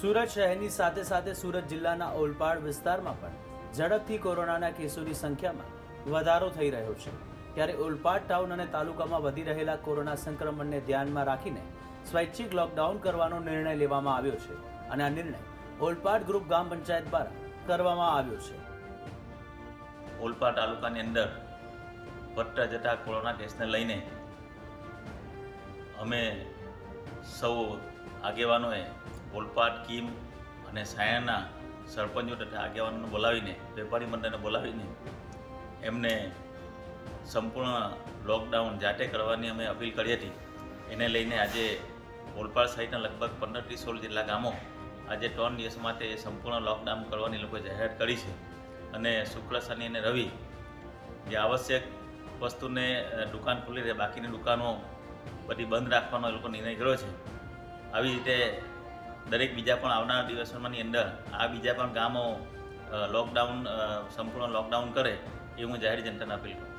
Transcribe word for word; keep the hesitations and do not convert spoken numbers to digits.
સુરત શહેરની સાથે સાથે સુરત જિલ્લાના ઓલપાડ વિસ્તારમાં પણ ઝડપથી કોરોનાના કેસોની સંખ્યામાં વધારો થઈ રહ્યો છે। ત્યારે ઓલપાડ ટાઉન અને તાલુકામાં વધી રહેલા કોરોના સંક્રમણને ધ્યાનમાં રાખીને સ્વૈચ્છિક લોકડાઉન કરવાનો નિર્ણય લેવામાં આવ્યો છે અને આ નિર્ણય ઓલપાડ ગ્રુપ ગામ પંચાયત દ્વારા કરવામાં આવ્યો છે। ઓલપાડ તાલુકાની અંદર વધતા જતા કોરોના કેસને લઈને અમે સૌ આગેવાનોએ ઓલપાડ કીમ અને સાયણના સરપંચો તથા આગેવાનોને બોલાવીને વેપારી મંડળને બોલાવીને એમને સંપૂર્ણ લોકડાઉન જાતે કરવાની અમે અપીલ કરી હતી। એને લઈને આજે ઓલપાડ સહિતના લગભગ પંદરથી સોળ જેટલા ગામો આજે ત્રણ દિવસ માટે સંપૂર્ણ લોકડાઉન કરવાની લોકોએ જાહેરાત કરી છે અને શુક્ર શનિ અને રવિ જે આવશ્યક વસ્તુને દુકાન ખુલ્લી રહે, બાકીની દુકાનો બધી બંધ રાખવાનો એ લોકો નિર્ણય કર્યો છે। આવી રીતે દરેક બીજા પણ આવનારા દિવસોની અંદર આ બીજા પણ ગામો લોકડાઉન સંપૂર્ણ લોકડાઉન કરે એ હું જાહેર જનતાને અપીલ કરું।